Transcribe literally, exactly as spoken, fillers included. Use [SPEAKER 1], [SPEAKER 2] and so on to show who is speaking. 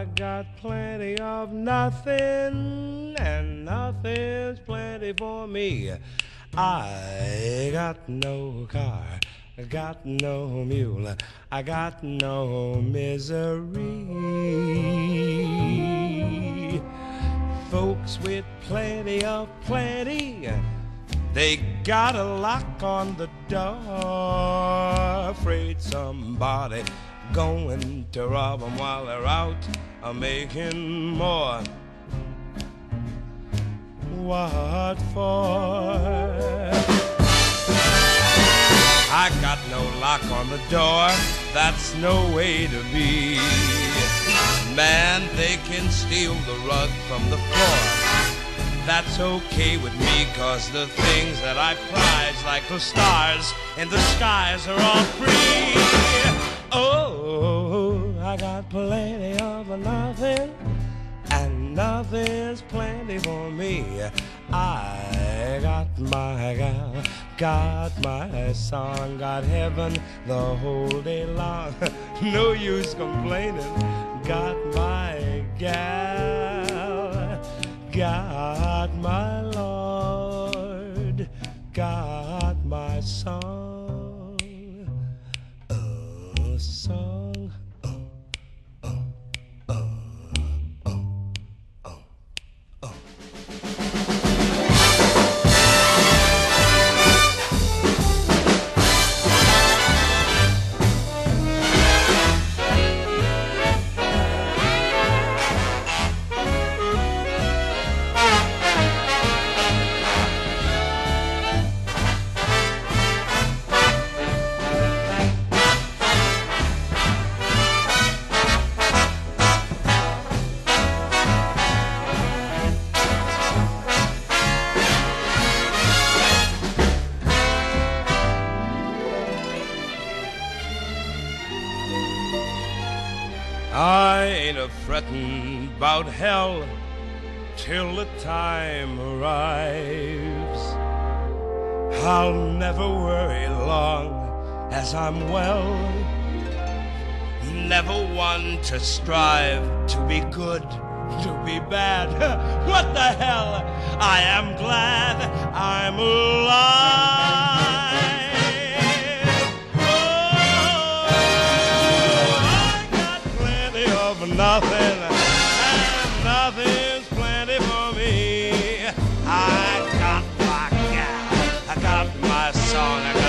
[SPEAKER 1] I got plenty of nothing, and nothing's plenty for me. I got no car, I got no mule, I got no misery. Folks with plenty of plenty, they got a lock on the door, afraid somebody going to rob them while they're out uh, making more. What for? I got no lock on the door, that's no way to be. Man, they can steal the rug from the floor, that's okay with me, 'cause the things that I prize, like the stars in the skies, are all free. Oh, I got plenty of nothing, and nothing's plenty for me. I got my gal, got my song, got heaven the whole day long. No use complaining, got my gal, got my Lord, got my song, a song. I ain't a-frettin' 'bout hell till the time arrives. I'll never worry long as I'm well, never one to strive to be good, to be bad. What the hell? I am glad I'm alive. Nothing, and nothing's plenty for me. I got my gal, I got my song, I